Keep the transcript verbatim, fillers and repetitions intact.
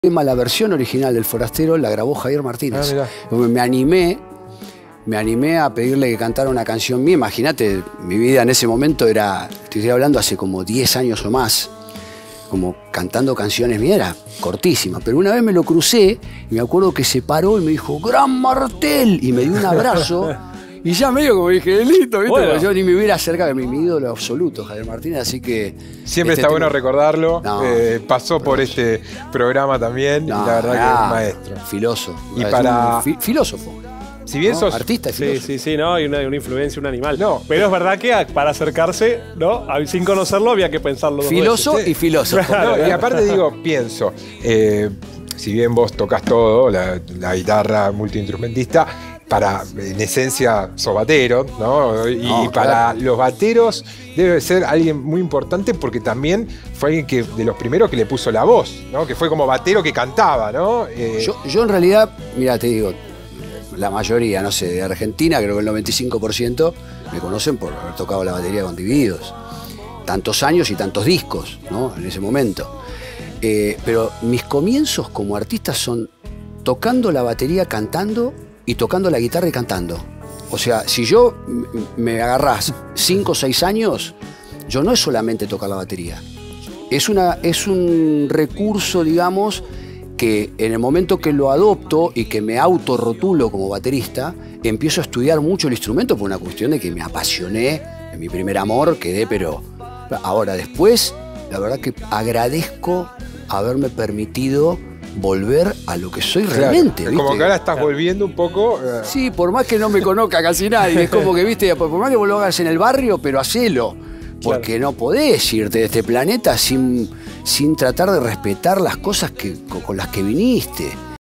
La versión original del Forastero la grabó Javier Martínez. Ah, me animé, me animé a pedirle que cantara una canción mía. Imagínate, mi vida en ese momento era, estoy hablando hace como diez años o más, como cantando canciones mías, era cortísima. Pero una vez me lo crucé y me acuerdo que se paró y me dijo, ¡Gran Martel! Y me dio un abrazo. Y ya medio como dije, listo, ¿viste? Bueno. Yo ni me hubiera acercado, de mi, mi ídolo absoluto, Javier Martínez, así que... Siempre este está tema... bueno recordarlo, no, eh, pasó por este programa también, no, y la verdad ah, que es un maestro. Filósofo. Y para... Fi filósofo. Si bien ¿no? sos... Artista y filósofo. Sí, sí, sí, ¿no? Y una, una influencia, un animal. No, pero es verdad que para acercarse, ¿no? Sin conocerlo había que pensarlo. Filósofo y filósofo. Claro, no, y aparte digo, pienso, eh, si bien vos tocas todo, la, la guitarra, multiinstrumentista, para, en esencia, sos batero, ¿no? Y no, para claro. Los bateros debe ser alguien muy importante porque también fue alguien que, de los primeros que le puso la voz, ¿no? Que fue como batero que cantaba, ¿no? Eh... Yo, yo en realidad, mira, te digo, la mayoría, no sé, de Argentina, creo que el noventa y cinco por ciento me conocen por haber tocado la batería con Divididos. Tantos años y tantos discos, ¿no? En ese momento. Eh, pero mis comienzos como artista son tocando la batería, cantando y tocando la guitarra y cantando. O sea, si yo me agarrás cinco o seis años, yo no es solamente tocar la batería. Es, una, es un recurso, digamos, que en el momento que lo adopto y que me autorrotulo como baterista, empiezo a estudiar mucho el instrumento por una cuestión de que me apasioné, en mi primer amor quedé, pero ahora después, la verdad que agradezco haberme permitido volver a lo que soy claro, realmente. ¿viste? Como que ahora estás volviendo un poco... Uh... Sí, por más que no me conozca casi nadie, es como que, viste, por más que vos lo hagas en el barrio, pero hacelo. Porque claro. No podés irte de este planeta sin, sin tratar de respetar las cosas que, con las que viniste.